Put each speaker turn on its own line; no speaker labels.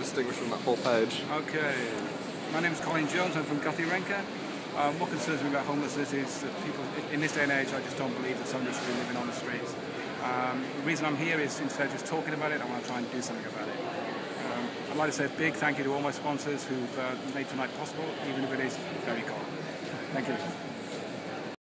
distinguished from that whole page.
Okay. My name is Colin Jones. I'm from Guthy-Renka. What concerns me about homelessness is that people, in this day and age, I just don't believe that somebody should be living on the streets. The reason I'm here is, instead of just talking about it, I want to try and do something about it. I'd like to say a big thank you to all my sponsors who've made tonight possible, even if it is very cold. Thank you.